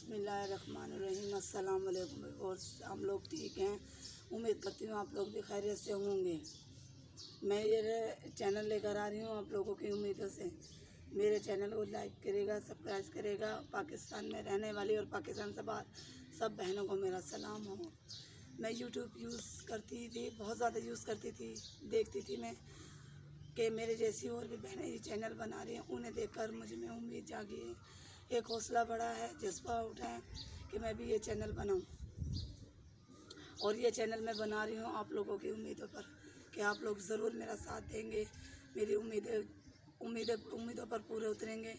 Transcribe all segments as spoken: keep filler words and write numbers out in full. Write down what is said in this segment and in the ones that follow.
बिस्मिल्लाहिर्रहमानिर्रहीम। अस्सलाम वालेकुम। और हम लोग ठीक हैं, उम्मीद करती हूँ आप लोग भी खैरियत से होंगे। मैं ये चैनल लेकर आ रही हूँ आप लोगों की उम्मीदों से। मेरे चैनल को लाइक करेगा, सब्सक्राइब करेगा। पाकिस्तान में रहने वाली और पाकिस्तान से बाहर सब बहनों को मेरा सलाम हो। मैं यूट्यूब यूज़ करती थी, बहुत ज़्यादा यूज़ करती थी। देखती थी मैं कि मेरे जैसी और भी बहनें ये चैनल बना रही हैं। उन्हें देखकर मुझे में उम्मीद जागी है, एक हौसला बढ़ा है, जज्बा उठा है कि मैं भी ये चैनल बनाऊं। और ये चैनल मैं बना रही हूँ आप लोगों की उम्मीदों पर कि आप लोग ज़रूर मेरा साथ देंगे, मेरी उम्मीदें उम्मीदें उम्मीदों पर पूरे उतरेंगे।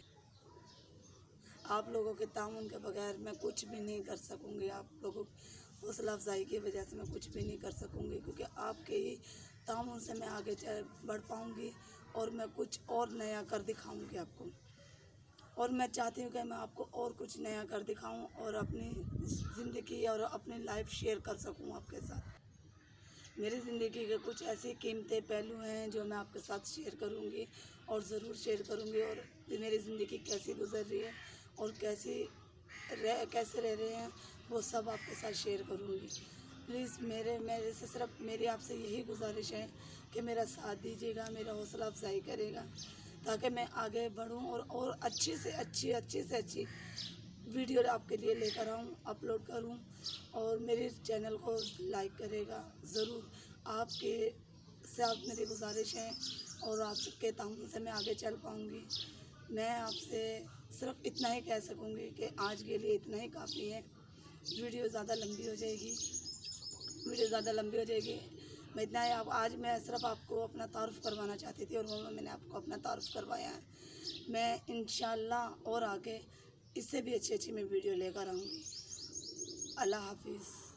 आप लोगों के ताउन के बगैर मैं कुछ भी नहीं कर सकूँगी। आप लोगों की हौसला अफजाई की वजह से मैं कुछ भी नहीं कर सकूँगी, क्योंकि आपके ही ताउन से मैं आगे बढ़ पाऊँगी और मैं कुछ और नया कर दिखाऊँगी आपको। और मैं चाहती हूँ कि मैं आपको और कुछ नया कर दिखाऊं और अपनी ज़िंदगी और अपनी लाइफ शेयर कर सकूं आपके साथ। मेरी ज़िंदगी के कुछ ऐसे कीमती पहलू हैं जो मैं आपके साथ शेयर करूंगी और ज़रूर शेयर करूंगी। और मेरी ज़िंदगी कैसी गुजर रही है और कैसी रह कैसे रह रहे हैं वो सब आपके साथ शेयर करूंगी। प्लीज़ मेरे मेरे से सिर्फ मेरी आपसे यही गुजारिश है कि मेरा साथ दीजिएगा, मेरा हौसला अफजाई करेगा, ताकि मैं आगे बढ़ूं और और अच्छी से अच्छी अच्छी से अच्छी वीडियो आपके लिए लेकर आऊं, अपलोड करूं। और मेरे चैनल को लाइक करेगा ज़रूर। आपके साथ मेरी गुजारिश है और आपके ताउन से मैं आगे चल पाऊंगी। मैं आपसे सिर्फ इतना ही कह सकूंगी कि आज के लिए इतना ही काफ़ी है। वीडियो ज़्यादा लंबी हो जाएगी वीडियो ज़्यादा लंबी हो जाएगी मैं इतना ही आप आज मैं सिर्फ आपको अपना तारुफ़ करवाना चाहती थी और वो मैंने आपको अपना तारुफ़ करवाया है। मैं इंशाअल्लाह और आगे इससे भी अच्छी अच्छी मैं वीडियो लेकर आऊँगी। अल्लाह हाफिज़।